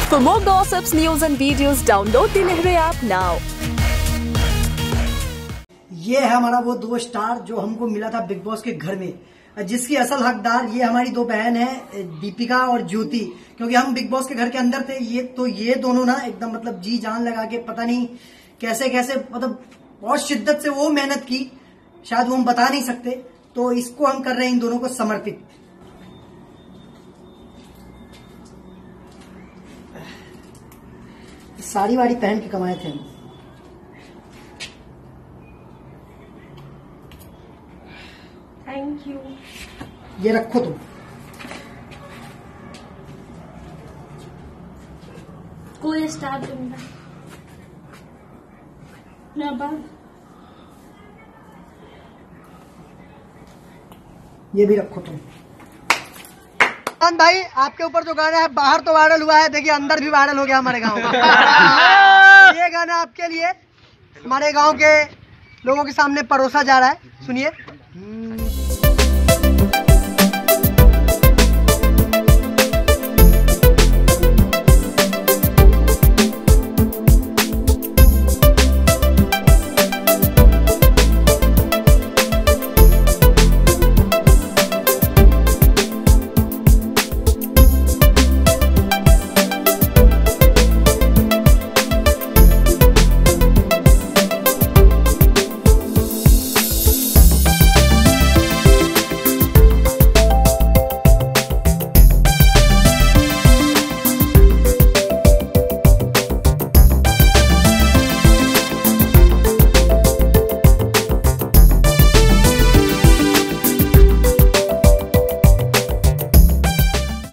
For more gossips, news and videos, download the Nehru app now. ये है हमारा वो 2 स्टार जो हमको मिला था बिग बॉस के घर में, जिसकी असल हकदार ये हमारी 2 बहन है, दीपिका और ज्योति। क्योंकि हम बिग बॉस के घर के अंदर थे, ये दोनों ना एकदम मतलब जी जान लगा के पता नहीं कैसे कैसे मतलब बहुत शिद्दत से वो मेहनत की, शायद वो हम बता नहीं सकते। तो इसको हम कर रहे हैं इन दोनों को समर्पित। साड़ी वाड़ी पहन के कमाए थे हम। Thank you. ये रखो तुम। कोई स्टार दूंगा ये भी रखो तुम। भाई आपके ऊपर जो गाना है बाहर तो वायरल हुआ है, देखिए अंदर भी वायरल हो गया हमारे गांव का। ये गाना आपके लिए हमारे गांव के लोगों के सामने परोसा जा रहा है, सुनिए।